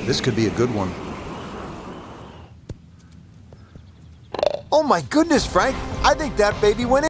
This could be a good one. Oh my goodness, Frank. I think that baby went in.